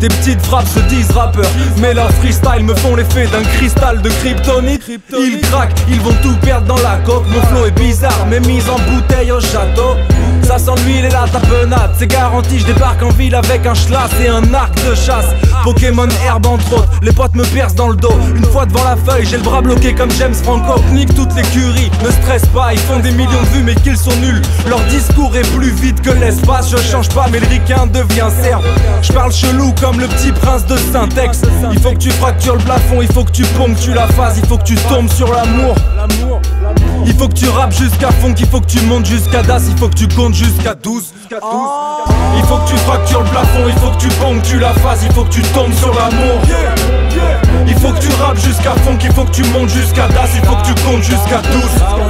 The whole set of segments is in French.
Tes petites frappes se disent rappeurs, mais leurs freestyle me font l'effet d'un cristal de kryptonite. Ils craquent, ils vont tout perdre dans la coque. Mon flow est bizarre, mais mise en bouteille au château. Ça sent l'huile et la tapenade, c'est garanti, je débarque en ville avec un schlass et un arc de chasse. Pokémon herbe entre autres, les potes me percent dans le dos. Une fois devant la feuille, j'ai le bras bloqué comme James Franco. Nique toute l'écurie, ne stresse pas, ils font des millions de vues mais qu'ils sont nuls. Leur discours est plus vite que l'espace, je change pas mais le ricain devient serbe. Je parle chelou comme le petit prince de Saint-Ex. Il faut que tu fractures le plafond, il faut que tu ponctues la phase, il faut que tu tombes sur l'amour. Il faut que tu rappes jusqu'à fond, qu'il faut que tu montes jusqu'à Das, il faut que tu comptes jusqu'à 12. Il faut que tu fractures le plafond, il faut que tu ponctues la phase, il faut que tu tombes sur l'amour. Il faut que tu rappes jusqu'à fond, qu'il faut que tu montes jusqu'à Das, il faut que tu comptes jusqu'à 12.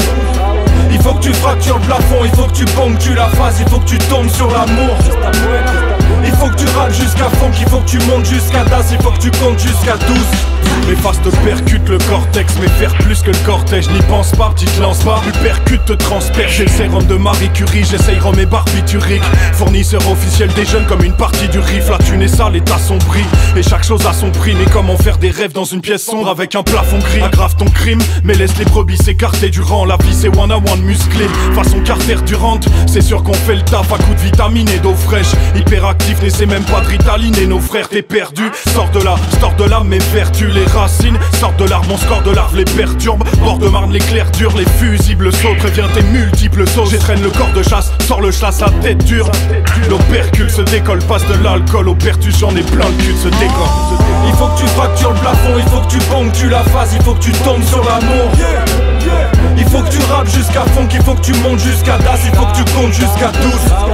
Il faut que tu fractures le plafond, il faut que tu ponctues la phase, il faut que tu tombes sur l'amour. Il faut que tu rappes jusqu'à fond, qu'il faut que tu montes jusqu'à Das, il faut que tu comptes jusqu'à 12. Mes faces te percutent le cortex, mais faire plus que le cortège. N'y pense pas, petite lance pas, plus percute te transperce. J'ai le sérum de Marie Curie, j'essaye rhum et barbiturique. Fournisseur officiel des jeunes comme une partie du riff. La thune est sale et t'assombrit, et chaque chose a son prix. Mais comment faire des rêves dans une pièce sombre avec un plafond gris? Aggrave ton crime, mais laisse les brebis s'écarter du rang. La vie c'est one on one musclé, façon Carter Durant. C'est sûr qu'on fait le taf à coups de vitamines et d'eau fraîche. Hyperactif, n'essaie même pas de Ritaline. Et nos frères t'es perdu, sors de là mes vertus. Les racines sortent de l'arbre, mon score de larve les perturbe. Bord de Marne, l'éclair dure, les fusibles sautent. Préviens tes multiples sauces, j'étraîne le corps de chasse, sors le chasse, la tête dure. L'opercule se décolle, passe de l'alcool au pertus, j'en ai plein le cul de ce décor. Il faut que tu fractures le plafond, il faut que tu ponctues la phase, il faut que tu tombes sur l'amour. Il faut que tu rappes jusqu'à fond, qu'il faut que tu montes jusqu'à Das, il faut que tu comptes jusqu'à 12.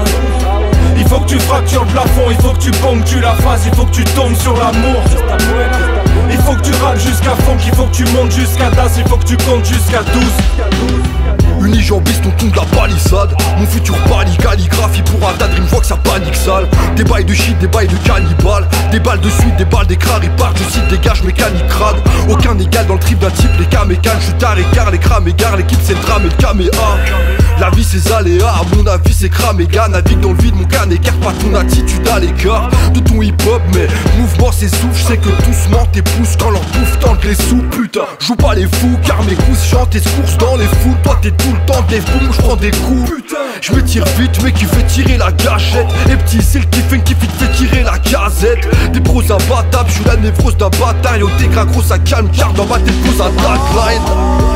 Il faut que tu fractures le plafond, il faut que tu ponctues la phase, il faut que tu tombes sur l'amour. Il faut que tu rappes jusqu'à fond, qu'il faut que tu montes jusqu'à Das, il faut que tu comptes jusqu'à 12. Unijambiste, on tombe de la palissade. Mon futur panique, calligraphie pour atteindre une fois que ça panique sale. Des bails de shit, des bails de cannibales. Des balles de suite, des balles d'écran, répare, je cite, dégage, mécanique crade. Aucun égal dans le trip d'un type, les camécanes. Je suis tard, écart, les crams égarent, l'équipe c'est le drame et le caméa. La vie c'est aléa, à mon avis c'est craméga. Navigue dans le vide, mon can écarte pas ton attitude à l'écart de ton hip hop, mais mouvement s'essouffle. Je sais que tous mentent et poussent quand leur bouffe tente les sous. Putain, joue pas les fous car mes coups chantent et se coursent dans les foules. Toi t'es tout le temps des fous, je prends des coups. Je me tire vite, mais qui fait tirer la gâchette. Et petit, c'est le kiffing qui fait tirer la casette. Des pros imbattables, je suis la névrose d'un bataille. Au dégras gros, ça calme car dans ma tête pose un tagline.